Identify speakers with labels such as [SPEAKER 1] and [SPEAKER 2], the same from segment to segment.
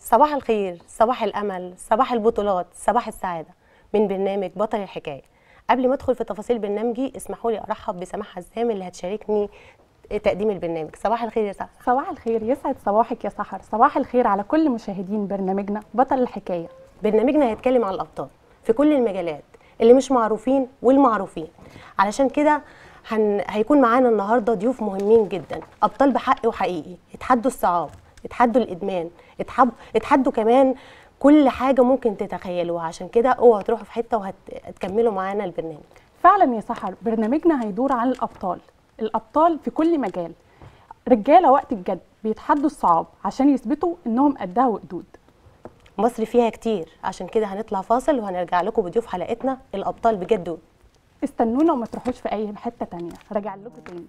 [SPEAKER 1] صباح الخير، صباح الأمل، صباح البطولات، صباح السعادة من برنامج بطل الحكاية. قبل ما أدخل في تفاصيل برنامجي اسمحوا لي أرحب بسماح حزام اللي هتشاركني تقديم البرنامج. صباح الخير يا سحر.
[SPEAKER 2] صباح الخير، يسعد صباحك يا سحر. صباح الخير على كل مشاهدين برنامجنا بطل الحكاية.
[SPEAKER 1] برنامجنا هيتكلم عن الأبطال في كل المجالات، اللي مش معروفين والمعروفين. علشان كده هيكون معانا النهارده ضيوف مهمين جدا، أبطال بحق وحقيقي، يتحدوا الصعاب، يتحدوا الإدمان، يتحدوا كمان كل حاجة ممكن تتخيلوها. عشان كده اوعوا تروحوا في حتة وهتكملوا معانا البرنامج.
[SPEAKER 2] فعلا يا سحر، برنامجنا هيدور عن الأبطال في كل مجال. رجالة وقت الجد بيتحدوا الصعاب عشان يثبتوا إنهم قدها وقدود.
[SPEAKER 1] مصر فيها كتير، عشان كده هنطلع فاصل وهنرجع لكم بضيوف حلقتنا الأبطال بجد.
[SPEAKER 2] استنونا وما تروحوش في أي حتة تانية، راجع لكم تاني.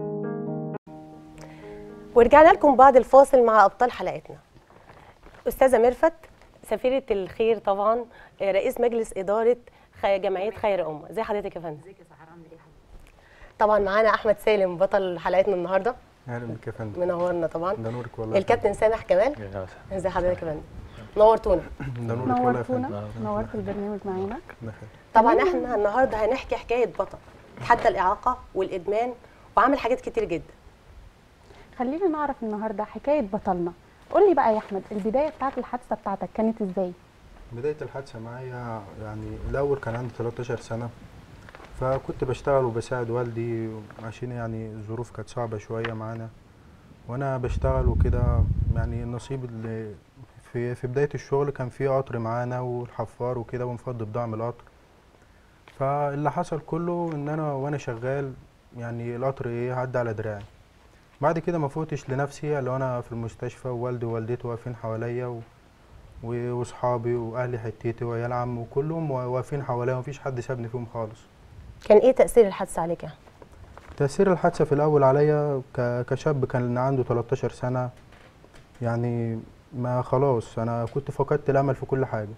[SPEAKER 1] ورجعنا لكم بعد الفاصل مع أبطال حلقتنا. أستاذة ميرفت، سفيرة الخير طبعا، رئيس مجلس إدارة جمعية خير أمة. ازي حضرتك يا فندم؟
[SPEAKER 3] ازيك يا سحر، عامله ايه يا حبيبتي؟
[SPEAKER 1] طبعا معانا أحمد سالم بطل حلقتنا النهارده.
[SPEAKER 4] اهلا بك يا فندم.
[SPEAKER 1] منورنا طبعا.
[SPEAKER 4] ده نورك والله.
[SPEAKER 1] الكابتن سامح كمال. ازي حضرتك يا فندم؟ نورتونا.
[SPEAKER 4] ده نورك والله يا فندم.
[SPEAKER 2] نورت البرنامج معانا.
[SPEAKER 1] طبعا احنا النهارده هنحكي حكايه بطل تحدى الإعاقة والإدمان وعمل حاجات كتير جدا.
[SPEAKER 2] خلينا نعرف النهارده حكاية بطلنا. قول لي بقى يا أحمد، البداية بتاعت الحادثة بتاعتك كانت إزاي؟
[SPEAKER 4] بداية الحادثة معايا يعني الأول كان عندي 13 سنة، فكنت بشتغل وبساعد والدي عشان يعني الظروف كانت صعبة شوية معانا، وأنا بشتغل وكده. يعني النصيب اللي في بداية الشغل كان في قطر معانا والحفار وكده ونفضي بضاعة من القطر. فاللي حصل كله إن أنا وأنا شغال يعني القطر عدى على دراعي. بعد كده ما فوتش لنفسي اللي انا في المستشفى، ووالدي ووالدتي واقفين حواليا واصحابي واهلي حتتي وعيال عم وكلهم واقفين حواليا، ومفيش حد سابني فيهم خالص.
[SPEAKER 1] كان ايه تأثير الحادثة عليك يعني؟
[SPEAKER 4] تأثير الحادثة في الاول عليا كشاب كان عنده 13 سنة، يعني ما خلاص انا كنت فقدت الامل في كل حاجة.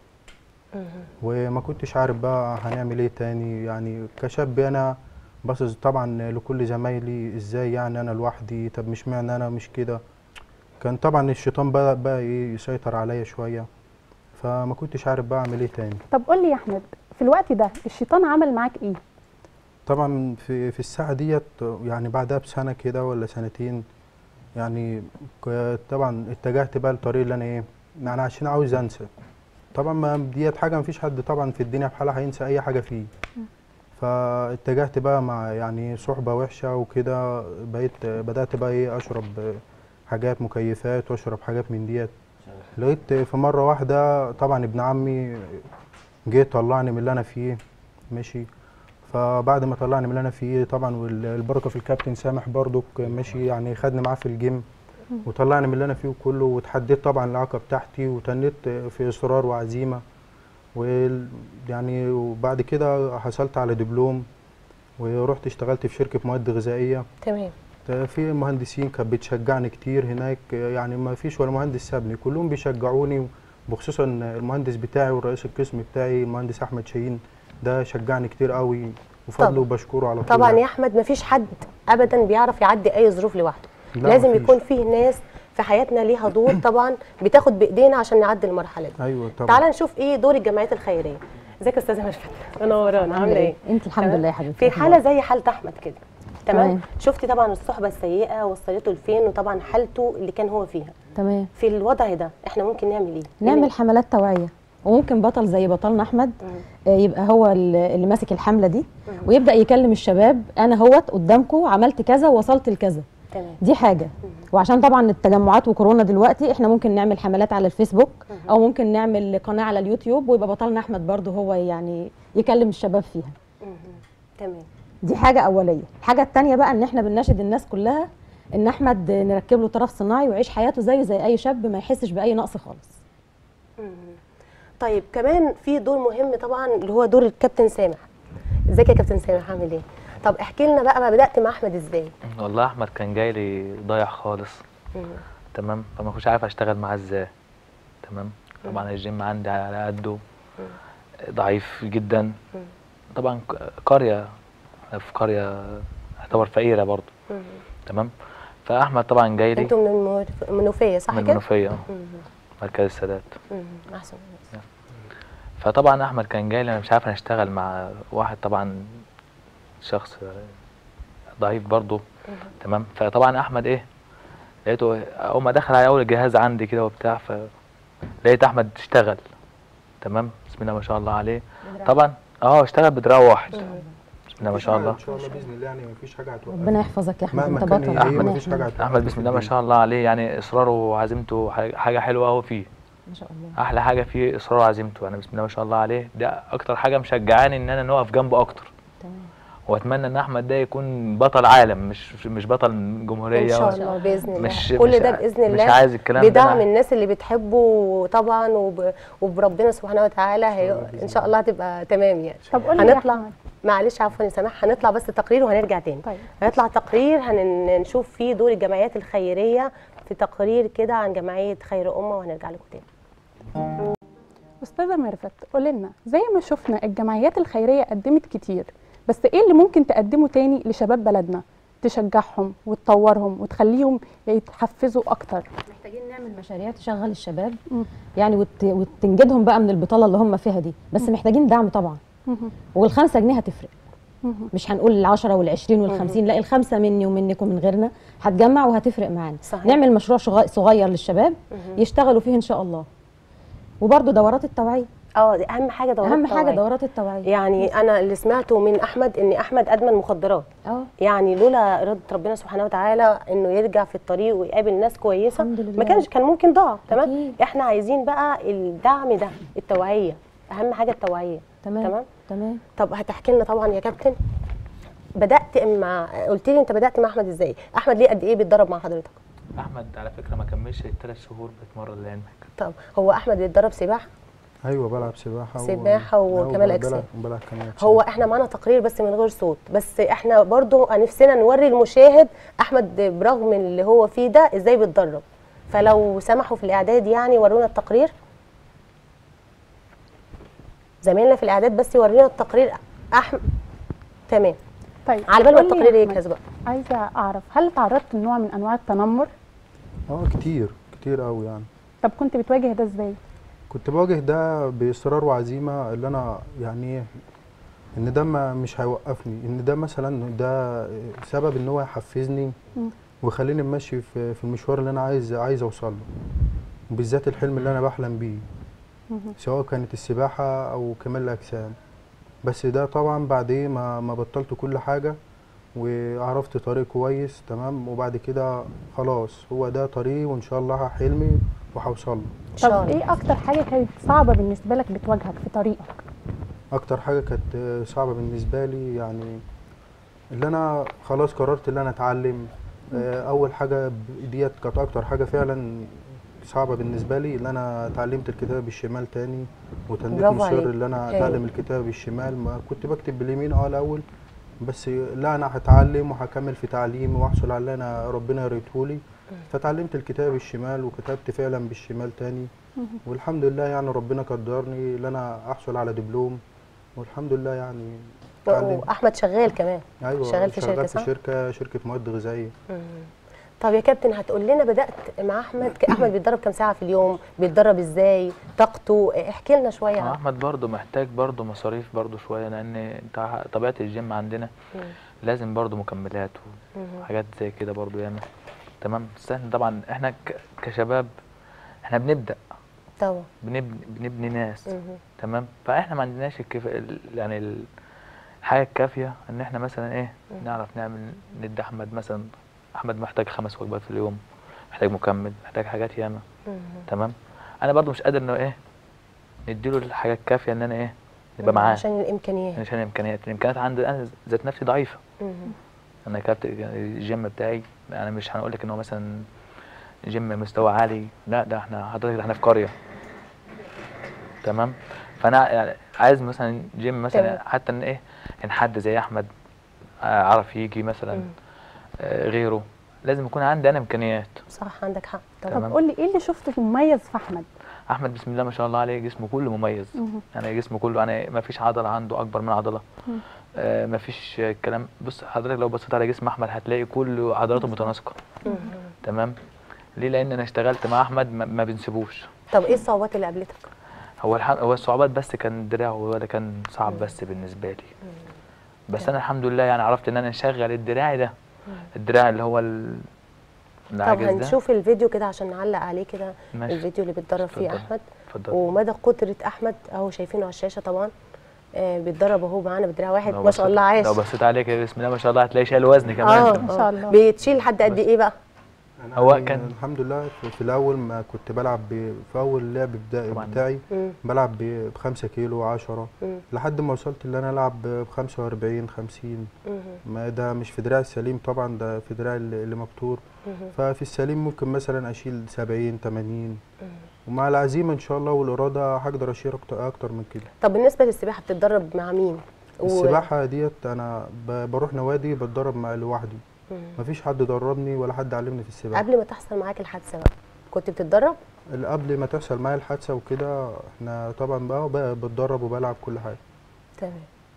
[SPEAKER 4] وما كنتش عارف بقى هنعمل ايه تاني. يعني كشاب انا باصص طبعا لكل زمايلي، ازاي يعني انا لوحدي؟ طب مش معنى انا مش كده. كان طبعا الشيطان بقى يسيطر عليا شويه، فما كنتش عارف بقى اعمل ايه تاني.
[SPEAKER 2] طب قول لي يا احمد، في الوقت ده الشيطان عمل معاك ايه؟
[SPEAKER 4] طبعا في الساعه ديت يعني بعدها بسنه كده ولا سنتين، يعني طبعا اتجهت بقى للطريق اللي انا يعني عشان عاوز انسى. طبعا ما ديت حاجه مفيش حد طبعا في الدنيا بحالها هينسى اي حاجه فيه. فاتجهت بقى مع يعني صحبة وحشة وكده، بدأت بقى أشرب حاجات مكيفات وأشرب حاجات من ديت. لقيت في مرة واحدة طبعا ابن عمي جه طلعني من اللي أنا فيه، ماشي. فبعد ما طلعني من اللي أنا فيه طبعا، والبركة في الكابتن سامح برضك ماشي، يعني خدني معاه في الجيم وطلعني من اللي أنا فيه كله. وتحديت طبعا الإعاقة بتاعتي وتنيت في إصرار وعزيمة. ويعني وبعد كده حصلت على دبلوم ورحت اشتغلت في شركة مواد غذائية.
[SPEAKER 1] تمام.
[SPEAKER 4] في مهندسين كانت بتشجعني كتير هناك، يعني ما فيش ولا مهندس سابني، كلهم بيشجعوني، وخصوصا المهندس بتاعي والرئيس القسم بتاعي المهندس احمد شاهين، ده شجعني كتير قوي وفضله وبشكره على طول.
[SPEAKER 1] طبعا يا احمد ما فيش حد ابدا بيعرف يعدي اي ظروف لوحده، لازم يكون فيه ناس في حياتنا ليها دور طبعا بتاخد بايدينا عشان نعدي المرحله دي.
[SPEAKER 4] ايوه طبعا.
[SPEAKER 1] تعال نشوف ايه دور الجمعيات الخيريه. ازيك يا استاذه ميرفت؟ منورانا، عامله ايه؟
[SPEAKER 3] انت الحمد لله يا حبيبتي.
[SPEAKER 1] في حاله زي حاله احمد كده، تمام؟ شفتي طبعا الصحبه السيئه وصلته لفين، وطبعا حالته اللي كان هو فيها.
[SPEAKER 3] تمام.
[SPEAKER 1] في الوضع ده احنا ممكن نعمل ايه؟
[SPEAKER 3] نعمل حملات توعيه، وممكن بطل زي بطلنا احمد يبقى هو اللي ماسك الحمله دي، ويبدا يكلم الشباب، انا هوت قدامكم عملت كذا ووصلت لكذا.
[SPEAKER 1] تمام.
[SPEAKER 3] دي حاجه. وعشان طبعا التجمعات وكورونا دلوقتي احنا ممكن نعمل حملات على الفيسبوك، او ممكن نعمل قناه على اليوتيوب، ويبقى بطلنا احمد برضه هو يعني يكلم الشباب فيها.
[SPEAKER 1] تمام.
[SPEAKER 3] دي حاجه اوليه. الحاجه الثانيه بقى ان احنا بنناشد الناس كلها ان احمد نركب له طرف صناعي ويعيش حياته زيه زي اي شاب، ما يحسش باي نقص خالص.
[SPEAKER 1] طيب كمان في دور مهم طبعا اللي هو دور الكابتن سامح. ازيك يا كابتن سامح، عامل ايه؟ طب احكي لنا بقى بدات مع احمد ازاي؟
[SPEAKER 5] والله احمد كان جاي لي ضايع خالص. تمام. فما كنتش عارف اشتغل معاه ازاي. تمام. طبعا الجيم عندي على قده، ضعيف جدا. طبعا قريه، في قريه تعتبر فقيره برضه. تمام. فاحمد طبعا جاي لي.
[SPEAKER 1] انتوا من المنوفيه صح كده؟
[SPEAKER 5] من المنوفيه. مركز السادات.
[SPEAKER 1] احسن الناس.
[SPEAKER 5] فطبعا احمد كان جاي لي، انا مش عارف انا اشتغل مع واحد طبعا شخص ضعيف برضه. تمام. فطبعا احمد ايه، لقيته اول ما دخل على اول جهاز عندي كده وبتاع، فلقيت احمد اشتغل. تمام. بسم الله ما شاء الله عليه. طبعا اشتغل بدراع واحد. بسم الله ما شاء الله.
[SPEAKER 4] ان شاء الله باذن الله، يعني مفيش حاجه هتوقف.
[SPEAKER 3] ربنا يحفظك يا احمد،
[SPEAKER 4] مهما
[SPEAKER 3] انت
[SPEAKER 4] كان
[SPEAKER 3] بطل.
[SPEAKER 4] هي
[SPEAKER 3] ربنا
[SPEAKER 4] مفيش حاجه
[SPEAKER 3] يحميك.
[SPEAKER 4] هتوقف.
[SPEAKER 5] احمد بسم الله ما شاء الله عليه، يعني اصراره وعزيمته حاجه حلوه قوي فيه.
[SPEAKER 3] ما شاء الله.
[SPEAKER 5] احلى حاجه فيه اصراره وعزيمته، يعني بسم الله ما شاء الله عليه. ده اكتر حاجه مشجعاني ان انا نقف جنبه اكتر.
[SPEAKER 3] تمام.
[SPEAKER 5] واتمنى ان احمد ده يكون بطل عالم، مش بطل جمهوريه.
[SPEAKER 1] ان شاء الله باذن الله.
[SPEAKER 5] مش
[SPEAKER 1] كل
[SPEAKER 5] مش
[SPEAKER 1] ده باذن الله
[SPEAKER 5] مش عايز الكلام ده.
[SPEAKER 1] بدعم الناس اللي بتحبه طبعا، وبربنا سبحانه وتعالى ان شاء الله هتبقى تمام يعني.
[SPEAKER 2] طب قول لي يا
[SPEAKER 1] هنطلع،
[SPEAKER 2] أحمد.
[SPEAKER 1] معلش عفوا يا سماح، هنطلع بس تقرير وهنرجع تاني.
[SPEAKER 2] طيب.
[SPEAKER 1] هنطلع تقرير هنشوف فيه دور الجمعيات الخيريه، في تقرير كده عن جمعيه خير امه، وهنرجع لكم تاني.
[SPEAKER 2] أستاذة ميرفت، قولي لنا زي ما شفنا الجمعيات الخيرية قدمت كتير، بس إيه اللي ممكن تقدمه تاني لشباب بلدنا تشجعهم وتطورهم وتخليهم يتحفزوا أكتر؟
[SPEAKER 3] محتاجين نعمل مشاريع تشغل الشباب يعني وتنجدهم بقى من البطالة اللي هم فيها دي، بس محتاجين دعم طبعا. وال5 جنيه هتفرق. مش هنقول ال10 وال20 وال50، لا ال5 مني ومنك ومن غيرنا هتجمع وهتفرق معانا.
[SPEAKER 1] صحيح.
[SPEAKER 3] نعمل مشروع صغير للشباب يشتغلوا فيه ان شاء الله. وبرده دورات التوعيه،
[SPEAKER 1] دي اهم حاجه، دورات
[SPEAKER 3] اهم
[SPEAKER 1] التوعية.
[SPEAKER 3] حاجه دورات التوعيه.
[SPEAKER 1] يعني انا اللي سمعته من احمد ان احمد ادمن مخدرات. يعني لولا اراده ربنا سبحانه وتعالى انه يرجع في الطريق ويقابل ناس كويسه،
[SPEAKER 3] الحمد لله.
[SPEAKER 1] كان ممكن ضاع. تمام.
[SPEAKER 3] أكيد.
[SPEAKER 1] احنا عايزين بقى الدعم ده، التوعيه، اهم حاجه التوعيه.
[SPEAKER 3] تمام.
[SPEAKER 1] طب هتحكي لنا طبعا يا كابتن، بدات قلت لي انت بدات مع احمد ازاي؟ احمد ليه قد ايه بيتدرب مع حضرتك؟
[SPEAKER 5] احمد على فكره ما كملش 3 شهور بيتمرن لعلمك.
[SPEAKER 1] طب هو احمد بيتدرب سباحه؟
[SPEAKER 4] ايوه بلعب سباحه
[SPEAKER 1] وكمال اجسام.
[SPEAKER 4] بلعب كمال اجسام.
[SPEAKER 1] هو احنا معانا تقرير بس من غير صوت، بس احنا برضو نفسنا نوري المشاهد احمد برغم اللي هو فيه ده ازاي بيتدرب. فلو سمحوا في الاعداد يعني ورونا التقرير، زميلنا في الاعداد بس يورينا التقرير. احمد تمام.
[SPEAKER 2] طيب
[SPEAKER 1] على بال ما
[SPEAKER 2] قولي يا
[SPEAKER 1] التقرير
[SPEAKER 2] أحمد،
[SPEAKER 1] يجهز بقى.
[SPEAKER 2] عايزة أعرف هل تعرضت لنوع من أنواع التنمر؟
[SPEAKER 4] كتير قوي يعني.
[SPEAKER 2] طب كنت بتواجه ده إزاي؟
[SPEAKER 4] كنت بواجه ده باصرار وعزيمه، اللي انا يعني ان ده مش هيوقفني، ان ده مثلا ده سبب ان هو يحفزني ويخليني ماشي في المشوار اللي انا عايز اوصل له، وبالذات الحلم اللي انا بحلم بيه، سواء كانت السباحه او كمال الاجسام. بس ده طبعا بعد ايه ما بطلت كل حاجه وعرفت طريق كويس. تمام. وبعد كده خلاص هو ده طريقي، وان شاء الله حلمي وهوصل له.
[SPEAKER 2] طب إيه أكتر حاجة كانت صعبة بالنسبة لك بتواجهك في طريقك؟
[SPEAKER 4] اكتر حاجه كانت صعبه بالنسبه لي يعني اللي انا خلاص قررت ان انا اتعلم. اول حاجه ديت كانت اكتر حاجه فعلا صعبه بالنسبه لي، اللي انا اتعلمت الكتابه بالشمال تاني، وتنيت مصر اللي انا اتعلم الكتابه بالشمال. ما كنت بكتب باليمين الاول، بس لا انا هتعلم وهكمل في تعليمي واحصل على اللي انا ربنا يريدهولي. فتعلمت الكتابه بالشمال وكتبت فعلا بالشمال تاني، والحمد لله يعني ربنا قدرني ان انا احصل على دبلوم، والحمد لله يعني اتعلمت.
[SPEAKER 1] واحمد شغال كمان.
[SPEAKER 4] ايوه
[SPEAKER 1] شغال في شركه،
[SPEAKER 4] صح؟ شركه مواد غذائيه.
[SPEAKER 1] طب يا كابتن هتقول لنا بدات مع احمد بيتدرب كام ساعه في اليوم؟ بيتدرب ازاي؟ طاقته احكي لنا شويه عنه.
[SPEAKER 5] احمد برضه محتاج برضه مصاريف برضه شويه، لان انت طبيعه الجيم عندنا لازم برضه مكملات وحاجات زي كده برضه ياما. تمام. بس احنا طبعا احنا كشباب احنا بنبدا
[SPEAKER 1] طبعا
[SPEAKER 5] بنبني ناس. تمام. فاحنا ما عندناش يعني الحاجه الكافيه ان احنا مثلا ايه نعرف نعمل ندي احمد مثلا. احمد محتاج 5 وجبات في اليوم، محتاج مكمل، محتاج حاجات ياما. تمام. انا برضو مش قادر انه ايه نديله الحاجه الكافيه ان انا ايه نبقى معاه
[SPEAKER 1] عشان
[SPEAKER 5] الامكانيات عندي انا ذات نفسي ضعيفه. انا كابتن الجيم بتاعي انا مش هنقول لك ان هو مثلا جيم مستوى عالي، لا ده حضرتك احنا في قريه. تمام. فانا يعني عايز مثلا جيم مثلا حتى ان ايه ان حد زي احمد عرف يجي مثلا غيره، لازم يكون عندي انا امكانيات.
[SPEAKER 1] صح عندك حق.
[SPEAKER 2] طب قول لي ايه اللي شفته مميز في احمد؟
[SPEAKER 5] احمد بسم الله ما شاء الله عليه جسمه كله مميز. يعني جسمه كله يعني ما فيش عضله عنده اكبر من عضله. ما فيش كلام. بص حضرتك لو بصيت على جسم احمد هتلاقي كل عضلاته متناسقه. تمام. ليه؟ لان انا اشتغلت مع احمد ما بنسيبوش.
[SPEAKER 1] طب ايه الصعوبات اللي قابلتك؟
[SPEAKER 5] هو الصعوبات بس كان الدراع، هو اللي كان صعب بس بالنسبه لي. بس انا الحمد لله يعني عرفت ان انا اشغل الدراع ده، الدراع اللي هو
[SPEAKER 1] طب
[SPEAKER 5] العاجز ده.
[SPEAKER 1] هنشوف الفيديو كده عشان نعلق عليه كده،
[SPEAKER 5] ماشي.
[SPEAKER 1] الفيديو اللي بيتدرب فيه
[SPEAKER 5] اتفضل.
[SPEAKER 1] احمد،
[SPEAKER 5] اتفضل.
[SPEAKER 1] ومدى قدره احمد اهو شايفينه على الشاشه طبعا. بيتدرب اهو معانا بدراع واحد، ما شاء الله عاش.
[SPEAKER 5] لو بصيت عليك بسم الله ما شاء الله هتلاقي شايل وزن كمان.
[SPEAKER 2] ما شاء الله.
[SPEAKER 1] بيتشيل لحد قد ايه بقى؟
[SPEAKER 5] هو
[SPEAKER 4] يعني
[SPEAKER 5] كان
[SPEAKER 4] الحمد لله في الاول ما كنت بلعب في اول لعب
[SPEAKER 5] طبعاً.
[SPEAKER 4] بتاعي
[SPEAKER 1] مم.
[SPEAKER 4] بلعب ب5 كيلو 10 لحد ما وصلت اللي انا العب ب45 50. ما ده مش في دراعي السليم طبعا، ده في دراعي اللي مبتور. ففي السليم ممكن مثلا اشيل 70 80، ومع العزيمه ان شاء الله والاراده هقدر اشيل اكتر من كده.
[SPEAKER 1] طب بالنسبه للسباحه بتتدرب مع مين؟
[SPEAKER 4] السباحه ديت انا بروح نوادي بتدرب مع لوحدي، مفيش حد دربني ولا حد علمني في السباحه.
[SPEAKER 1] قبل ما تحصل معاك الحادثه بقى كنت بتتدرب؟
[SPEAKER 4] قبل ما تحصل معايا الحادثه وكده احنا طبعا بقى بتدرب وبلعب كل حاجه.
[SPEAKER 1] تمام.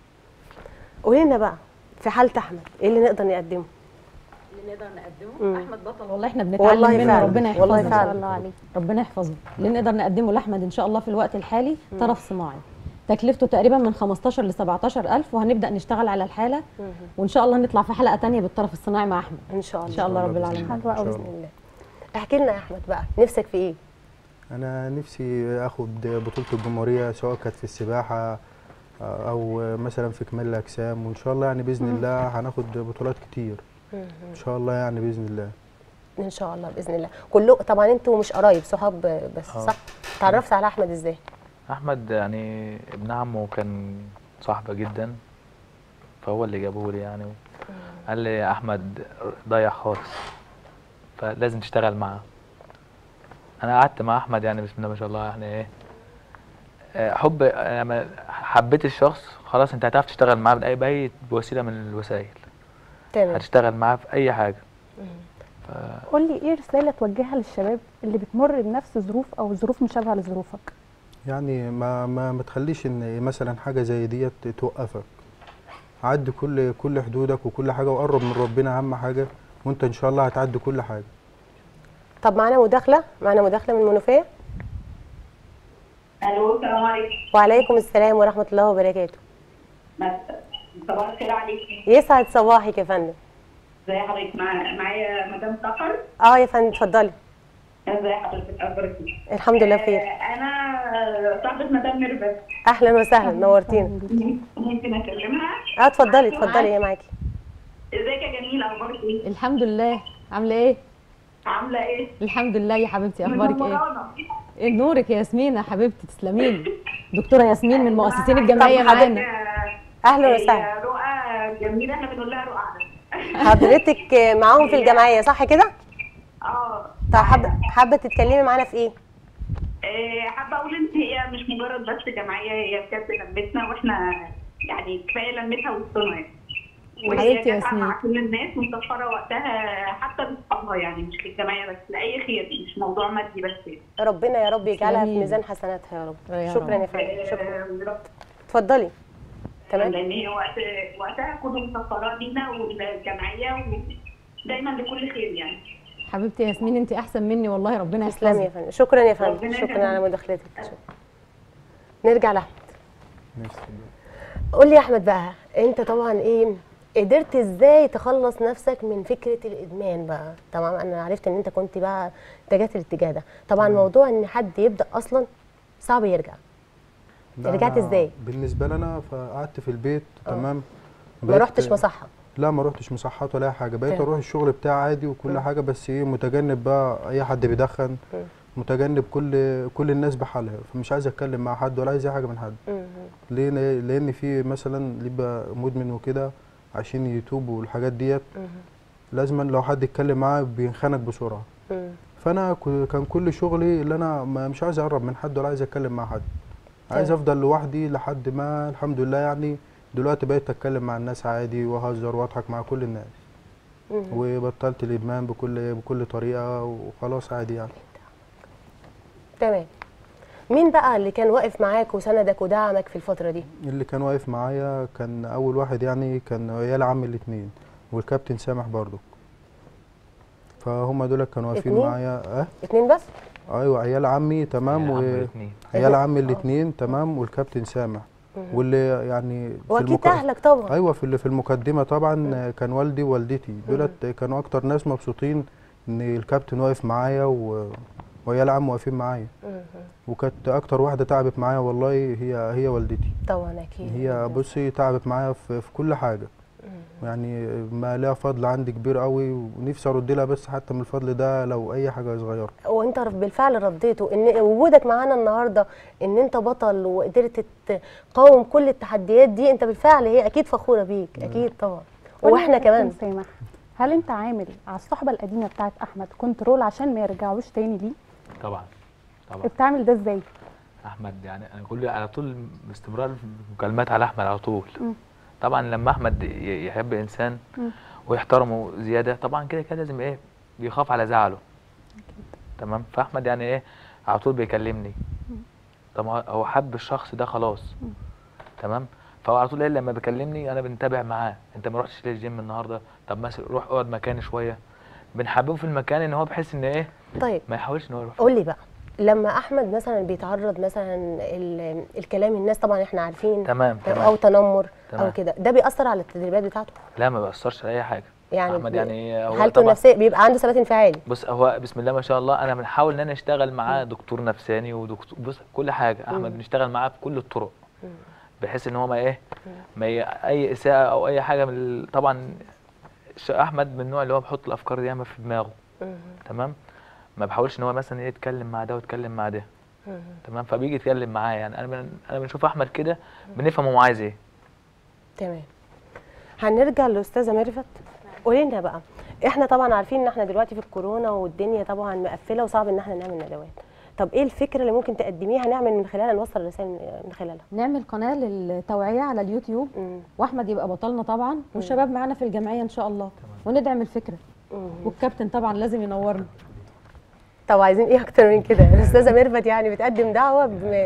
[SPEAKER 1] قولي لنا بقى في حاله احمد ايه اللي نقدر نقدمه؟
[SPEAKER 3] اللي نقدر نقدمه احمد بطل والله، احنا بنتعلم
[SPEAKER 1] والله
[SPEAKER 3] منه،
[SPEAKER 1] فعلا.
[SPEAKER 3] ربنا يحفظه
[SPEAKER 1] والله
[SPEAKER 3] ان
[SPEAKER 1] فعلا.
[SPEAKER 3] شاء الله عليه، ربنا يحفظه. اللي نقدر نقدمه لاحمد ان شاء الله في الوقت الحالي طرف صناعي، تكلفته تقريبا من 15 ل 17,000، وهنبدا نشتغل على الحاله وان شاء الله نطلع في حلقه ثانيه بالطرف الصناعي مع احمد
[SPEAKER 1] ان شاء الله.
[SPEAKER 3] ان شاء الله رب العالمين.
[SPEAKER 2] حلوة قوي.
[SPEAKER 1] باذن الله. احكي لنا يا احمد بقى نفسك في ايه؟
[SPEAKER 4] انا نفسي اخد بطوله الجمهوريه سواء كانت في السباحه او مثلا في كمال الاجسام، وان شاء الله يعني باذن الله هناخد بطولات كتير ان شاء الله يعني باذن الله.
[SPEAKER 1] ان شاء الله باذن الله. كله طبعا انتوا مش قرايب، صحاب بس صح؟ اتعرفت على احمد ازاي؟
[SPEAKER 5] احمد يعني ابن عمه كان صاحبه جدا، فهو اللي جابه لي يعني. قال لي يا احمد ضايع خالص فلازم تشتغل معاه. انا قعدت مع احمد يعني بسم الله ما شاء الله يعني ايه حب، لما حبيت الشخص خلاص انت هتعرف تشتغل معاه باي وسيله من الوسائل،
[SPEAKER 1] تمام.
[SPEAKER 5] هتشتغل معاه في اي حاجه.
[SPEAKER 2] قول لي ايه رساله توجهها للشباب اللي بتمر بنفس ظروف او ظروف مشابهه لظروفك؟
[SPEAKER 4] يعني ما تخليش ان مثلا حاجه زي ديت توقفك. عدي كل حدودك وكل حاجه، وقرب من ربنا اهم حاجه، وانت ان شاء الله هتعدي كل حاجه.
[SPEAKER 1] طب معانا مداخله من المنوفيه.
[SPEAKER 6] الو السلام عليكم.
[SPEAKER 1] وعليكم السلام ورحمه الله وبركاته.
[SPEAKER 6] صباح الخير عليكي.
[SPEAKER 1] يسعد صباحك يا فندم.
[SPEAKER 6] ازي حضرتك؟ معايا مدام سحر.
[SPEAKER 1] يا فندم اتفضلي.
[SPEAKER 6] ازي حضرتك؟ اخبارك ايه؟
[SPEAKER 1] الحمد لله بخير.
[SPEAKER 6] انا صاحبه مدام ميرفت.
[SPEAKER 1] اهلا وسهلا نورتينا.
[SPEAKER 6] ممكن اكلمها؟
[SPEAKER 1] اتفضلي هي معاكي.
[SPEAKER 6] ازيك يا جميله؟ اخبارك ايه؟
[SPEAKER 3] الحمد لله. عامله ايه؟
[SPEAKER 6] عامله ايه؟
[SPEAKER 3] الحمد لله يا حبيبتي. اخبارك ايه؟
[SPEAKER 6] منورانا.
[SPEAKER 3] ايه نورك يا ياسمين يا حبيبتي، تسلمي لي. دكتوره ياسمين من مؤسسين الجمعيه معانا.
[SPEAKER 1] اهلا وسهلا.
[SPEAKER 6] يا رؤى جميله، احنا بنقول لها رؤى.
[SPEAKER 1] حضرتك معاهم في الجمعيه صح كده؟ طب حابه تتكلمي معانا في ايه؟
[SPEAKER 6] حابه اقول ان هي مش مجرد بس جمعيه، هي بجد لمتنا، واحنا يعني كفايه لمتها وسطنا يعني.
[SPEAKER 3] حبيبتي يا
[SPEAKER 6] وهي
[SPEAKER 3] ياسمين.
[SPEAKER 6] مع كل الناس مسفره وقتها حتى لاصحابها، يعني مش للجمعيه بس، لاي خير، مش موضوع مادي بس.
[SPEAKER 1] ربنا يا رب يجعلها في
[SPEAKER 3] تسلمي.
[SPEAKER 1] ميزان حسناتها يا رب.
[SPEAKER 3] يا
[SPEAKER 1] شكرا
[SPEAKER 3] رب.
[SPEAKER 1] يا فندم. شكرا.
[SPEAKER 6] يا رب.
[SPEAKER 1] اتفضلي. تمام.
[SPEAKER 6] لان هي وقتها كله مسفره لينا والجمعيه، ودايما لكل خير يعني.
[SPEAKER 3] حبيبتي يا ياسمين انت احسن مني والله، ربنا
[SPEAKER 1] تسلمي يا
[SPEAKER 3] يحفظك.
[SPEAKER 1] فندم. شكرا يا فندم.
[SPEAKER 6] ربنا
[SPEAKER 1] شكرا
[SPEAKER 6] يخليك.
[SPEAKER 1] على مداخلتك. نرجع لاحمد.
[SPEAKER 4] نفسي.
[SPEAKER 1] قول لي يا احمد بقى، انت طبعا ايه قدرت ازاي تخلص نفسك من فكره الادمان بقى؟ طبعا انا عرفت ان انت كنت بقى اتجهت الاتجاه ده، طبعا موضوع ان حد يبدا اصلا صعب يرجع.
[SPEAKER 4] لا،
[SPEAKER 1] رجعت
[SPEAKER 4] أنا
[SPEAKER 1] ازاي؟
[SPEAKER 4] بالنسبه لنا فقعدت في البيت تمام.
[SPEAKER 1] ما رحتش مصحه؟
[SPEAKER 4] لا ما روحتش مصحات ولا اي حاجه، بقيت
[SPEAKER 1] تمام.
[SPEAKER 4] اروح الشغل بتاعي عادي وكل حاجه، بس ايه متجنب بقى اي حد بيدخن، متجنب كل الناس بحالها، فمش عايز اتكلم مع حد ولا عايز اي حاجه من حد. ليه؟ لان في مثلا اللي بيبقى مدمن وكده عشان يوتيوب والحاجات ديت، لازما لو حد يتكلم معاه بينخنق بسرعه. فانا كان كل شغلي اللي انا مش عايز اقرب من حد ولا عايز اتكلم مع حد، عايز افضل لوحدي لحد ما الحمد لله يعني دلوقتي بقيت اتكلم مع الناس عادي واهزر واضحك مع كل الناس. وبطلت الادمان بكل طريقه وخلاص عادي يعني.
[SPEAKER 1] تمام. مين بقى اللي كان واقف معاك وسندك ودعمك في الفتره دي؟
[SPEAKER 4] اللي كان واقف معايا كان اول واحد يعني كان عيال عمي الاثنين، والكابتن سامح برضو، فهم دول كانوا واقفين
[SPEAKER 1] اتنين؟
[SPEAKER 4] معايا.
[SPEAKER 1] 2 بس؟
[SPEAKER 4] ايوه عيال عمي تمام،
[SPEAKER 5] الاتنين.
[SPEAKER 4] وعيال عمي الاثنين تمام، والكابتن سامح. واللي يعني في
[SPEAKER 1] واكيد اهلك طبعا.
[SPEAKER 4] ايوه في المقدمه طبعا كان والدي ووالدتي دولت كانوا اكتر ناس مبسوطين ان الكابتن واقف معايا وعيال عم واقفين معايا. وكانت اكتر واحده تعبت معايا والله هي والدتي.
[SPEAKER 1] طبعا اكيد.
[SPEAKER 4] هي بصي تعبت معايا في كل حاجه. يعني ما لها فضل عندي كبير قوي، ونفسي ارد لها بس حتى من الفضل ده لو اي حاجه صغيره.
[SPEAKER 1] وانت بالفعل رديته، ان وجودك معانا النهارده ان انت بطل وقدرت تقاوم كل التحديات دي، انت بالفعل هي اكيد فخوره بيك. اكيد طبعا. واحنا كمان.
[SPEAKER 2] سامح، هل انت عامل على الصحبه القديمه بتاعت احمد كنترول عشان ما يرجعوش تاني ليه؟
[SPEAKER 5] طبعا
[SPEAKER 2] بتعمل ده ازاي؟
[SPEAKER 5] احمد يعني انا كل على طول باستمرار مكالمات على احمد على طول. طبعا لما احمد يحب انسان ويحترمه زياده، طبعا كده كده لازم ايه بيخاف على زعله. تمام. فاحمد يعني ايه على طول بيكلمني. طبعا هو حب الشخص ده خلاص. تمام. فهو على طول لما بيكلمني انا بنتابع معاه، انت ما رحتش ليه الجيم النهارده؟ طب مثلا روح اقعد مكاني شويه. بنحببه في المكان ان هو بحس ان ايه
[SPEAKER 1] طيب
[SPEAKER 5] ما يحاولش ان هو يروح.
[SPEAKER 1] قول لي بقى، لما احمد مثلا بيتعرض مثلا الكلام الناس طبعا احنا عارفين
[SPEAKER 5] تمام
[SPEAKER 1] او تنمر
[SPEAKER 5] تمام.
[SPEAKER 1] او كده، ده بيأثر على التدريبات بتاعته؟
[SPEAKER 5] لا ما بيأثرش على اي حاجه.
[SPEAKER 1] يعني
[SPEAKER 5] احمد يعني هو
[SPEAKER 1] حالته
[SPEAKER 5] طبعا
[SPEAKER 1] النفسيه بيبقى عنده ثبات انفعالي؟
[SPEAKER 5] بص هو بسم الله ما شاء الله انا بنحاول ان انا اشتغل معاه دكتور نفساني ودكتور بص كل حاجه. احمد بنشتغل معاه بكل الطرق بحيث ان هو ما ايه اي اساءه او اي حاجه من طبعا احمد من النوع اللي هو بيحط الافكار دي ياما في دماغه. تمام. ما بحاولش ان هو مثلا ايه يتكلم مع ده ويتكلم مع ده. تمام. فبيجي يتكلم معايا يعني انا بنشوف احمد كده بنفهم هو عايز ايه.
[SPEAKER 1] تمام. هنرجع للاستاذه ميرفت. قولي لنا بقى، احنا طبعا عارفين ان احنا دلوقتي في الكورونا والدنيا طبعا مقفله وصعب ان احنا نعمل ندوات. طب ايه الفكره اللي ممكن تقدميها نعمل من خلالها، نوصل رسائل من خلالها؟
[SPEAKER 3] نعمل قناه للتوعيه على اليوتيوب، واحمد يبقى بطلنا طبعا، والشباب معانا في الجمعيه ان شاء الله، وندعم الفكره. والكابتن طبعا لازم ينورنا.
[SPEAKER 1] طب عايزين ايه اكتر من كده؟ الاستاذه ميرفت يعني بتقدم دعوه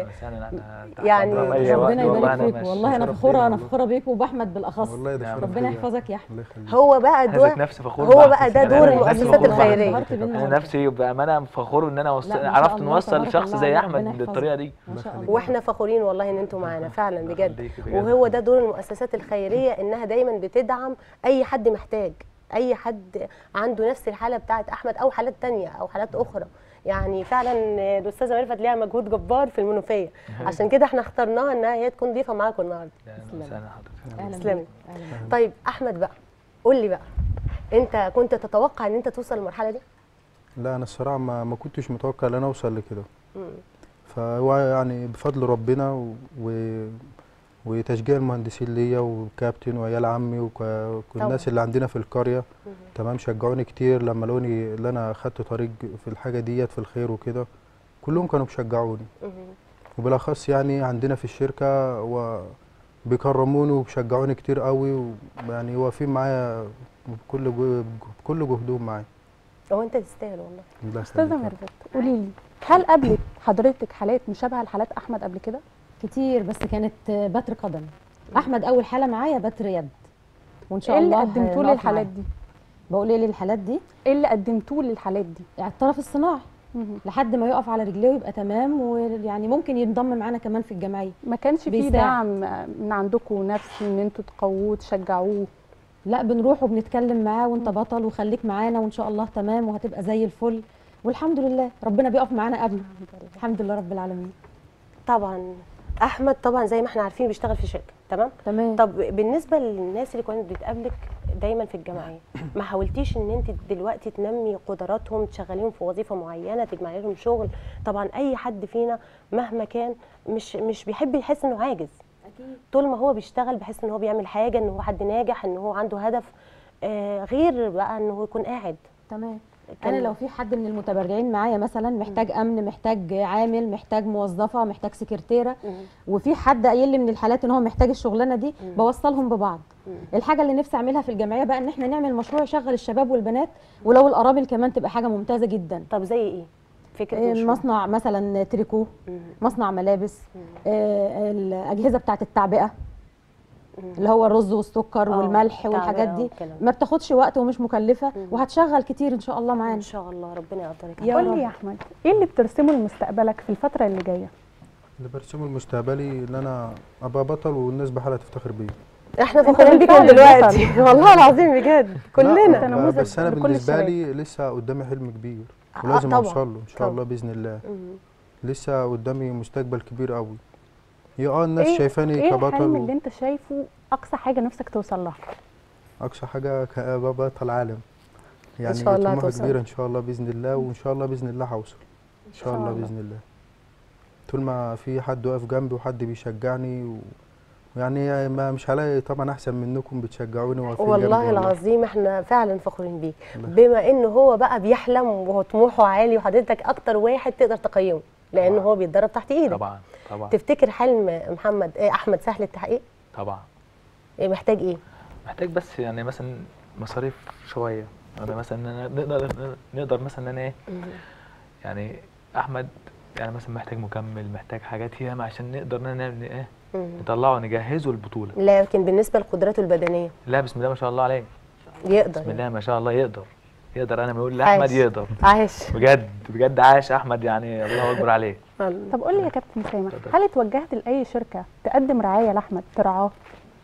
[SPEAKER 3] يعني ربنا يبارك فيك والله. انا فخوره بيك وباحمد بالاخص.
[SPEAKER 4] والله ده
[SPEAKER 3] ربنا يحفظك يا احمد.
[SPEAKER 1] هو بقى ده دور المؤسسات الخيريه.
[SPEAKER 5] انا نفسي بامانه فخور ان انا عرفت نوصل شخص زي احمد بالطريقه دي.
[SPEAKER 1] واحنا فخورين والله ان انتم معانا فعلا بجد. وهو ده دور المؤسسات الخيريه، انها دايما بتدعم اي حد محتاج، اي حد عنده نفس الحاله بتاعت احمد او حالات تانية او حالات اخرى. يعني فعلا الاستاذه ميرفت ليها مجهود جبار في المنوفيه، عشان كده احنا اخترناها انها هي تكون ضيفه معاكم النهارده. تسلمي. طيب احمد بقى، قول لي بقى، انت كنت تتوقع ان انت توصل للمرحله دي؟
[SPEAKER 4] لا انا الصراحه ما كنتش متوقع ان انا اوصل لكده. فهو يعني بفضل ربنا وتشجيع المهندسين ليا والكابتن وعيال عمي وكل الناس اللي عندنا في القريه. تمام. شجعوني كتير لما لقوني اللي انا خدت طريق في الحاجه ديت في الخير وكده. كلهم كانوا بيشجعوني. وبالاخص يعني عندنا في الشركه وبيكرموني وبيشجعوني كتير قوي، ويعني واقفين معايا بكل جهدهم معايا.
[SPEAKER 1] هو انت تستاهل والله.
[SPEAKER 2] استاذه ميرفت قولي لي، هل قابلت حضرتك حالات مشابهه لحالات احمد قبل كده؟
[SPEAKER 3] كتير، بس كانت بتر قدم. احمد اول حاله معايا بتر يد، وان شاء
[SPEAKER 2] ايه
[SPEAKER 3] الله
[SPEAKER 2] اللي قدمتوه للحالات دي؟
[SPEAKER 3] بقول ايه للحالات دي؟
[SPEAKER 2] ايه اللي قدمتوه للحالات دي؟
[SPEAKER 3] يعني الطرف الصناعي لحد ما يقف على رجليه ويبقى تمام، ويعني ممكن ينضم معانا كمان في الجمعيه.
[SPEAKER 2] ما كانش في دعم من عندكم نفسي ان انتوا تقووه تشجعوه؟
[SPEAKER 3] لا بنروح وبنتكلم معاه، وانت بطل وخليك معانا وان شاء الله تمام وهتبقى زي الفل، والحمد لله ربنا بيقف معانا قبل. الحمد لله رب العالمين.
[SPEAKER 1] طبعا احمد طبعا زي ما احنا عارفين بيشتغل في شركه، تمام. طب بالنسبه للناس اللي كانت بتقابلك دايما في الجمعيه، ما حاولتيش ان انت دلوقتي تنمي قدراتهم، تشغليهم في وظيفه معينه، تجمعي لهم شغل؟ طبعا اي حد فينا مهما كان مش بيحب يحس انه عاجز. اكيد. طول ما هو بيشتغل بيحس ان هو بيعمل حاجه، ان هو حد ناجح، ان هو عنده هدف، غير بقى ان هو يكون قاعد.
[SPEAKER 3] تمام. انا لو في حد من المتبرعين معايا مثلا محتاج امن، محتاج عامل، محتاج موظفه، محتاج سكرتيره، وفي حد قايل لي من الحالات ان هو محتاج الشغلانه دي، بوصلهم ببعض. الحاجه اللي نفسي اعملها في الجمعيه بقى ان احنا نعمل مشروع يشغل الشباب والبنات، ولو الارامل كمان تبقى حاجه ممتازه جدا.
[SPEAKER 1] طب زي ايه فكره مشروع؟
[SPEAKER 3] مصنع مثلا تريكو، مصنع ملابس، الاجهزه بتاعه التعبئه، اللي هو الرز والسكر والملح
[SPEAKER 1] تعبئة
[SPEAKER 3] والحاجات دي،
[SPEAKER 1] والكلام.
[SPEAKER 3] ما بتاخدش وقت ومش مكلفه وهتشغل كتير ان شاء الله معانا.
[SPEAKER 1] ان شاء الله ربنا يقدرك.
[SPEAKER 3] يا
[SPEAKER 2] قول
[SPEAKER 3] رب.
[SPEAKER 2] لي يا احمد، ايه اللي بترسمه لمستقبلك في الفتره اللي جايه؟
[SPEAKER 4] اللي برسمه المستقبلي ان انا ابقى بطل والناس بحالها تفتخر بيا.
[SPEAKER 1] احنا
[SPEAKER 2] أنت
[SPEAKER 1] فخورين بيك
[SPEAKER 2] بالفعل
[SPEAKER 1] دلوقتي والله العظيم بجد كلنا.
[SPEAKER 2] أنت نموذج
[SPEAKER 4] بس انا
[SPEAKER 2] لكل
[SPEAKER 4] بالنسبه
[SPEAKER 2] الشباب.
[SPEAKER 4] لي لسه قدامي حلم كبير ولازم
[SPEAKER 1] طبعاً،
[SPEAKER 4] اوصل له ان شاء
[SPEAKER 1] طبعاً.
[SPEAKER 4] الله باذن الله.
[SPEAKER 1] مم.
[SPEAKER 4] لسه قدامي مستقبل كبير قوي. هي الناس
[SPEAKER 2] ايه
[SPEAKER 4] شايفاني
[SPEAKER 2] ايه
[SPEAKER 4] كبطل
[SPEAKER 2] الحلم اللي انت شايفه اقصى حاجه نفسك توصل لها؟
[SPEAKER 4] اقصى حاجه كابقى بطل عالم. يعني
[SPEAKER 1] شاء الله
[SPEAKER 4] طموح
[SPEAKER 1] هتوصل.
[SPEAKER 4] كبير ان شاء الله باذن الله، وان شاء الله باذن الله هوصل ان شاء الله باذن الله. طول ما في حد واقف جنبي وحد بيشجعني يعني ما مش هلاقي طبعا احسن منكم بتشجعوني واقفين جنبي.
[SPEAKER 1] والله العظيم احنا فعلا فخورين بيك، بما انه هو بقى بيحلم وهو طموحه عالي، وحضرتك اكتر واحد تقدر تقيمه لانه
[SPEAKER 5] طبعاً.
[SPEAKER 1] هو بيتدرب تحت ايدك.
[SPEAKER 5] طبعا طبعا
[SPEAKER 1] تفتكر حلم احمد سهل التحقيق؟
[SPEAKER 5] طبعا.
[SPEAKER 1] محتاج ايه؟
[SPEAKER 5] محتاج بس يعني مثلا مصاريف شويه، يعني مثلا نقدر مثلا ان انا ايه يعني احمد يعني مثلا محتاج مكمل، محتاج حاجات ياما عشان نقدر ان انا ايه نطلعه نجهزه البطوله.
[SPEAKER 1] لكن بالنسبه لقدراته البدنيه
[SPEAKER 5] لا بسم الله ما شاء الله عليه،
[SPEAKER 1] يقدر
[SPEAKER 5] بسم الله ما شاء الله يقدر انا بقول
[SPEAKER 1] عاش.
[SPEAKER 5] لاحمد يقدر
[SPEAKER 1] عاش.
[SPEAKER 5] بجد بجد عاش احمد، يعني الله اكبر عليه.
[SPEAKER 2] طب قول لي يا كابتن سامح، هل اتوجهت لاي شركه تقدم رعايه لاحمد ترعاه؟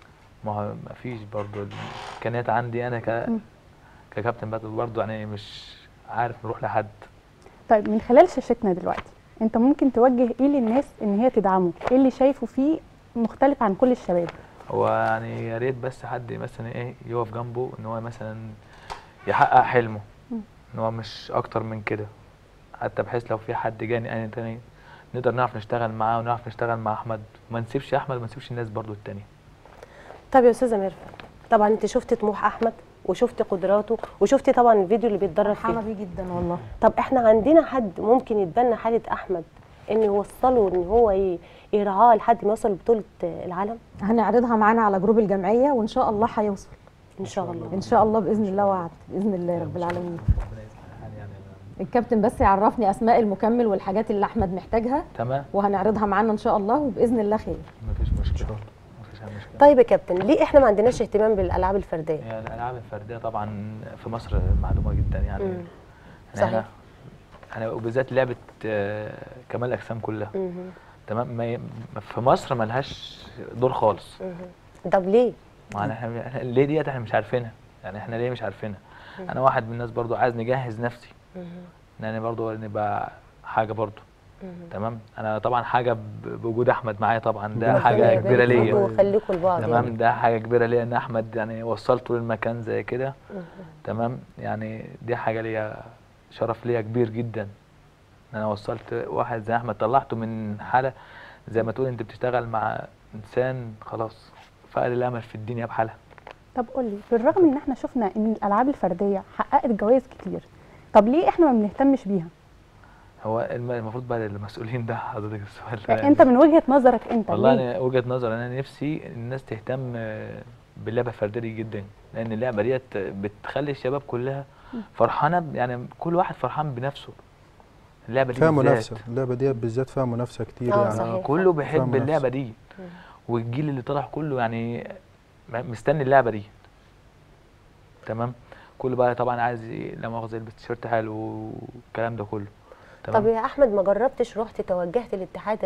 [SPEAKER 5] ما فيش برضه الامكانيات عندي انا ككابتن برضه يعني مش عارف نروح لحد.
[SPEAKER 2] طيب من خلال شاشتنا دلوقتي انت ممكن توجه ايه للناس ان هي تدعمه؟ ايه اللي شايفه فيه مختلف عن كل الشباب؟
[SPEAKER 5] هو يعني يا ريت بس حد مثلا ايه يقف جنبه ان هو مثلا يحقق حلمه، ان هو مش اكتر من كده، حتى بحيث لو في حد جاني انا تاني نقدر نعرف نشتغل معاه ونعرف نشتغل مع احمد، وما نسيبش احمد وما نسيبش الناس برضو التانية.
[SPEAKER 1] طب يا استاذه ميرفت، طبعا انت شفت طموح احمد وشفت قدراته وشفت طبعا الفيديو اللي بيتدرب
[SPEAKER 3] فرحانه
[SPEAKER 1] فيه.
[SPEAKER 3] بيه جدا والله.
[SPEAKER 1] طب احنا عندنا حد ممكن يتبنى حاله احمد ان يوصله ان هو يرعاه لحد ما يوصل لبطوله العالم؟
[SPEAKER 3] هنعرضها معانا على جروب الجمعيه وان شاء الله هيوصل
[SPEAKER 1] ان شاء الله.
[SPEAKER 3] ان شاء الله باذن الله، وعد باذن الله رب العالمين.
[SPEAKER 5] ربنا يصلح الحال يعني.
[SPEAKER 3] الكابتن بس يعرفني اسماء المكمل والحاجات اللي احمد محتاجها
[SPEAKER 5] تمام
[SPEAKER 3] وهنعرضها معانا ان شاء الله وباذن الله خير.
[SPEAKER 5] مفيش مشكله مفيش اي مشكله.
[SPEAKER 1] طيب يا كابتن، ليه احنا ما عندناش اهتمام بالالعاب الفرديه؟
[SPEAKER 5] يعني الالعاب الفرديه طبعا في مصر معدومه جدا يعني.
[SPEAKER 1] صحيح.
[SPEAKER 5] انا وبالذات لعبه كمال الاجسام كلها تمام في مصر ملهاش دور خالص.
[SPEAKER 1] طب ليه؟
[SPEAKER 5] ما احنا ليه ديت احنا مش عارفينها، يعني احنا ليه مش عارفينها؟ انا واحد من الناس برضو عايز نجهز نفسي ان انا برضو نبقى حاجه برضو. تمام. انا طبعا حاجه بوجود احمد معايا طبعا ده حاجه كبيره ليا.
[SPEAKER 1] وخليكم لبعض.
[SPEAKER 5] تمام. ده حاجه كبيره ليا ان احمد يعني وصلته للمكان زي كده. تمام. يعني دي حاجه ليا، شرف ليا كبير جدا ان انا وصلت واحد زي احمد، طلعته من حاله زي ما تقول انت بتشتغل مع انسان خلاص فقد الامل في الدنيا بحالها.
[SPEAKER 2] طب قول لي، بالرغم ان احنا شفنا ان الالعاب الفرديه حققت جوائز كتير، طب ليه احنا ما بنهتمش بيها؟
[SPEAKER 5] هو المفروض بقى المسؤولين ده حضرتك السؤال ده
[SPEAKER 2] يعني انت من وجهه نظرك انت
[SPEAKER 5] والله
[SPEAKER 2] ليه؟
[SPEAKER 5] انا وجهه نظر انا نفسي الناس تهتم باللعبه الفرديه دي جدا، لان اللعبه ديت بتخلي الشباب كلها فرحانه، يعني كل واحد فرحان بنفسه. اللعبه دي
[SPEAKER 4] فيها
[SPEAKER 5] بالذات
[SPEAKER 4] منافسه، اللعبه دي بالذات فيها منافسه كتير يعني.
[SPEAKER 1] صحيح.
[SPEAKER 5] كله
[SPEAKER 4] فيها
[SPEAKER 5] بيحب
[SPEAKER 4] منافسة.
[SPEAKER 5] اللعبه دي، والجيل اللي طلع كله يعني مستني اللعبه دي. تمام. كله بقى طبعا عايز لا مؤاخذه يلبس تيشيرت حلو والكلام ده كله. تمام.
[SPEAKER 1] طب يا احمد، ما جربتش رحت توجهت لاتحاد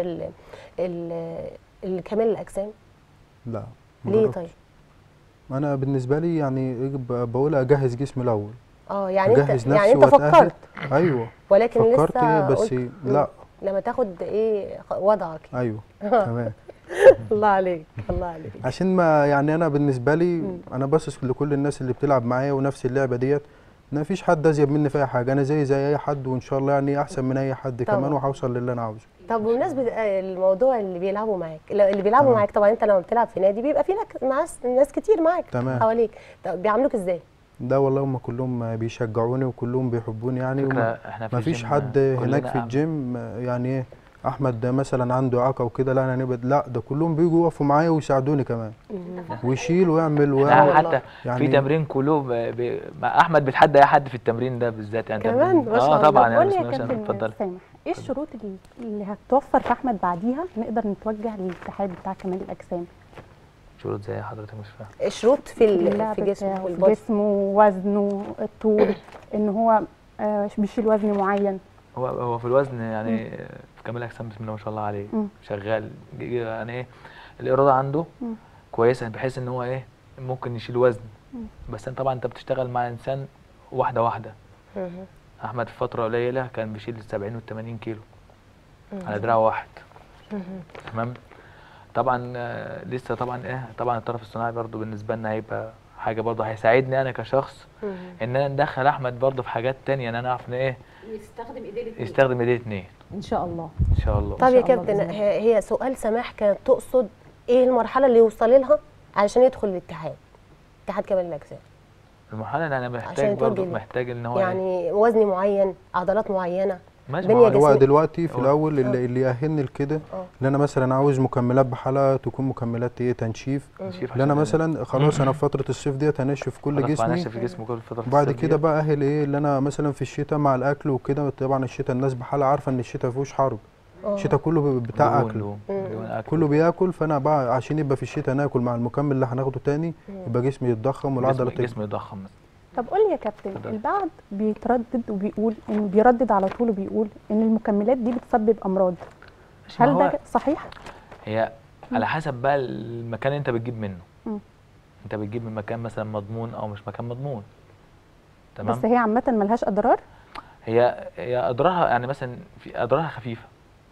[SPEAKER 1] كمال الاجسام؟
[SPEAKER 4] لا ما
[SPEAKER 1] ليه
[SPEAKER 4] جربتش.
[SPEAKER 1] طيب؟
[SPEAKER 4] انا بالنسبه لي يعني بقول اجهز جسمي الاول،
[SPEAKER 1] يعني
[SPEAKER 4] اجهز
[SPEAKER 1] انت
[SPEAKER 4] نفسي
[SPEAKER 1] انت
[SPEAKER 4] وأتأهل.
[SPEAKER 1] فكرت،
[SPEAKER 4] ايوه
[SPEAKER 1] ولكن
[SPEAKER 4] فكرت
[SPEAKER 1] لسه
[SPEAKER 4] بس
[SPEAKER 1] قلت
[SPEAKER 4] لا.
[SPEAKER 1] لما تاخد وضعك.
[SPEAKER 4] ايوه تمام.
[SPEAKER 1] الله عليك الله عليك.
[SPEAKER 4] عشان ما يعني انا بالنسبه لي انا باصص لكل الناس اللي بتلعب معايا ونفس اللعبه ديت، ما فيش حد ازيد مني في اي حاجه، انا زي اي حد، وان شاء الله يعني احسن من اي حد
[SPEAKER 1] طبعا.
[SPEAKER 4] كمان، وهوصل للي انا عاوزه.
[SPEAKER 1] طب بمناسبه الموضوع اللي بيلعبوا معاك، اللي بيلعبوا معاك طبعا انت لما بتلعب في نادي بيبقى في ناس كتير معاك
[SPEAKER 4] تمام.
[SPEAKER 1] حواليك، طب بيعاملوك ازاي؟
[SPEAKER 4] ده والله هم كلهم بيشجعوني وكلهم بيحبوني يعني،
[SPEAKER 5] فكرة احنا في
[SPEAKER 4] ما فيش
[SPEAKER 5] الجيم
[SPEAKER 4] حد هناك في الجيم يعني ايه احمد ده مثلا عنده اعاقه وكده، لا انا نبعد، لا ده كلهم بيجوا يقفوا معايا ويساعدوني كمان، ويشيل ويعمل
[SPEAKER 5] حتى
[SPEAKER 4] يعني
[SPEAKER 5] في تمرين كله مع احمد بيتحدى اي حد في التمرين ده بالذات يعني.
[SPEAKER 1] كمان ما شاء الله.
[SPEAKER 5] طبعا
[SPEAKER 2] قول
[SPEAKER 5] يعني
[SPEAKER 2] لي يا
[SPEAKER 5] بسم الله
[SPEAKER 2] كابتن
[SPEAKER 5] اتفضل.
[SPEAKER 2] سامح، ايه الشروط اللي هتوفر في احمد بعديها نقدر نتوجه للاتحاد بتاع كمال الاجسام؟
[SPEAKER 5] شروط زي حضرتك مش فاهم.
[SPEAKER 1] الشروط في
[SPEAKER 2] اللعب
[SPEAKER 1] في جسمه
[SPEAKER 2] بتاعه، في
[SPEAKER 1] والبادي.
[SPEAKER 2] جسمه، وزنه، الطول، ان هو بيشيل وزن معين.
[SPEAKER 5] هو في الوزن يعني في كمال الاجسام بسم الله ما شاء الله عليه، شغال يعني ايه، الاراده عنده كويسه بحيث ان هو ايه ممكن يشيل وزن. بس انت طبعا انت بتشتغل مع انسان واحده واحده. احمد في فتره قليله كان بيشيل 70 و 80 كيلو على دراع واحد. تمام. طبعا لسه طبعا ايه، طبعا الطرف الصناعي برضو بالنسبه لنا هيبقى حاجه برضو هيساعدني انا كشخص ان انا ندخل احمد برضو في حاجات تانية، ان انا اعرف ان ايه يستخدم ايديه الاثنين
[SPEAKER 3] ان شاء الله.
[SPEAKER 5] ان شاء الله.
[SPEAKER 1] طب يا
[SPEAKER 3] شاء الله
[SPEAKER 1] كابتن،
[SPEAKER 3] بإذن الله.
[SPEAKER 1] هي سؤال سماح كانت تقصد ايه المرحله اللي يوصل لها علشان يدخل الاتحاد، اتحاد كمال الاجسام؟
[SPEAKER 5] المرحله اللي انا
[SPEAKER 1] عشان
[SPEAKER 5] محتاج برضو
[SPEAKER 1] توجه لي.
[SPEAKER 5] محتاج ان هو إيه؟
[SPEAKER 1] يعني وزن معين، عضلات معينه،
[SPEAKER 5] ماشي.
[SPEAKER 1] بنيه
[SPEAKER 5] ما هو
[SPEAKER 4] هو
[SPEAKER 1] جسميه.
[SPEAKER 4] دلوقتي في الاول اللي يأهلني لكده ان انا مثلا عاوز مكملات بحالها تكون مكملات ايه تنشيف.
[SPEAKER 5] نشيف
[SPEAKER 4] اللي انا
[SPEAKER 5] عشان
[SPEAKER 4] مثلا خلاص انا في فتره الصيف ديت هنشف كل
[SPEAKER 5] خلاص
[SPEAKER 4] جسمي،
[SPEAKER 5] هنشف جسمي كل فتره
[SPEAKER 4] وبعد
[SPEAKER 5] الصيف
[SPEAKER 4] كده
[SPEAKER 5] ديت.
[SPEAKER 4] بقى اهل ايه اللي انا مثلا في الشتاء مع الاكل وكده. طبعا الشتاء الناس بحالها عارفه ان الشتاء ما فيهوش حرب، الشتاء كله بتاع اكل،
[SPEAKER 5] دهون اكل
[SPEAKER 4] كله بياكل. فانا بقى عشان يبقى في الشتاء ناكل مع المكمل اللي هناخده تاني يبقى جسمي يتضخم والعضله تكبر.
[SPEAKER 5] جسمي يضخم.
[SPEAKER 2] طب قول لي يا كابتن، البعض بيتردد وبيقول ان بيردد على طول وبيقول ان المكملات دي بتسبب امراض، هل ده صحيح؟
[SPEAKER 5] هي على حسب بقى المكان اللي انت بتجيب منه. انت بتجيب من مكان مثلا مضمون او مش مكان مضمون. تمام.
[SPEAKER 2] بس هي عامه ملهاش اضرار؟
[SPEAKER 5] هي اضرارها يعني مثلا في اضرارها خفيفه.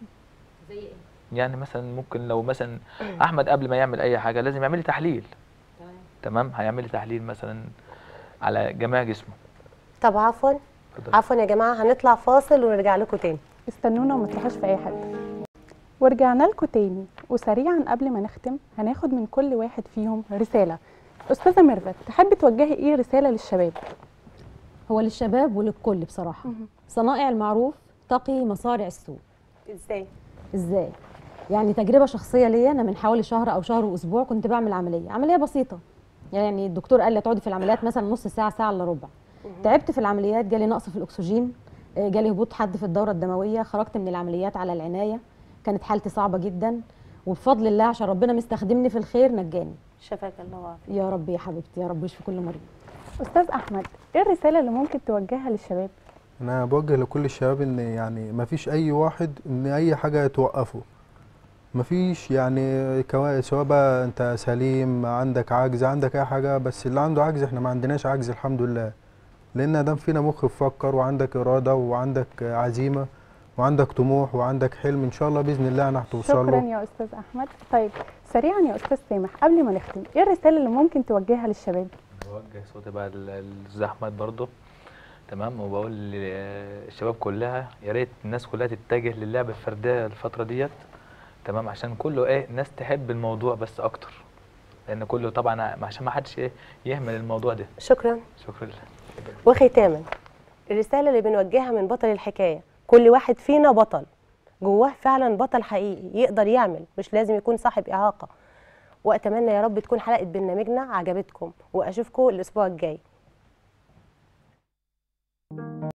[SPEAKER 5] زي ايه؟ يعني مثلا ممكن لو مثلا احمد قبل ما يعمل اي حاجه لازم يعمل لي تحليل. تمام. هيعمل لي تحليل مثلا على جميع جسمه.
[SPEAKER 1] طب عفوا يا جماعه، هنطلع فاصل ونرجع لكم تاني.
[SPEAKER 2] استنونا وما تروحوش في اي حد. ورجعنا لكم تاني، وسريعا قبل ما نختم هناخد من كل واحد فيهم رساله. استاذه ميرفت، تحب توجهي ايه رساله للشباب؟
[SPEAKER 3] هو للشباب وللكل بصراحه. صنائع المعروف تقي مصارع السوء. ازاي؟ يعني تجربه شخصيه ليا، انا من حوالي شهر او شهر واسبوع كنت بعمل عمليه بسيطه. يعني الدكتور قال لي تقعدي في العمليات مثلا نص ساعه، ساعه الا ربع. تعبت في العمليات، جالي نقص في الاكسجين، جالي هبوط حاد في الدوره الدمويه، خرجت من العمليات على العنايه، كانت حالتي صعبه جدا، وبفضل الله عشان ربنا مستخدمني في الخير نجاني.
[SPEAKER 1] شفاك الله وعافيك.
[SPEAKER 3] يا رب يا حبيبتي، يا رب يشفي كل مريض.
[SPEAKER 2] استاذ احمد، ايه الرساله اللي ممكن توجهها للشباب؟
[SPEAKER 4] انا بوجه لكل الشباب ان يعني ما فيش اي واحد ان اي حاجه توقفه. ما فيش يعني سواء بقى انت سليم عندك عجز عندك اي حاجه، بس اللي عنده عجز احنا ما عندناش عجز الحمد لله، لان دام فينا مخ بفكر وعندك اراده وعندك عزيمه وعندك طموح وعندك حلم ان شاء الله باذن الله انا هتوصل له.
[SPEAKER 2] شكرا يا استاذ احمد. طيب سريعا يا استاذ سامح قبل ما نختم، ايه الرساله اللي ممكن توجهها للشباب؟
[SPEAKER 5] بوجه صوتي بقى للاستاذ احمد برضه. تمام. وبقول للشباب كلها يا ريت الناس كلها تتجه للعبه الفرديه الفتره ديت. تمام. عشان كله ايه الناس تحب الموضوع بس اكتر، لان كله طبعا عشان ما حدش ايه يهمل الموضوع ده.
[SPEAKER 1] شكرا.
[SPEAKER 5] شكرا لله.
[SPEAKER 1] وختاما، الرساله اللي بنوجهها من بطل الحكايه، كل واحد فينا بطل جواه، فعلا بطل حقيقي يقدر يعمل، مش لازم يكون صاحب اعاقه. واتمنى يا رب تكون حلقه برنامجنا عجبتكم، واشوفكم الاسبوع الجاي.